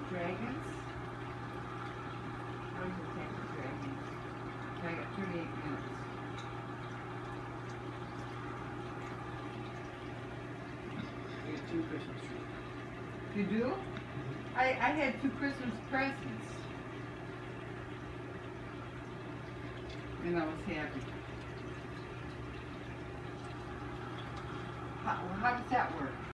Dragons? How does it take the dragons? I got 38 minutes. We have 2 Christmas trees. You do? I had 2 Christmas presents. And I was happy. How does that work?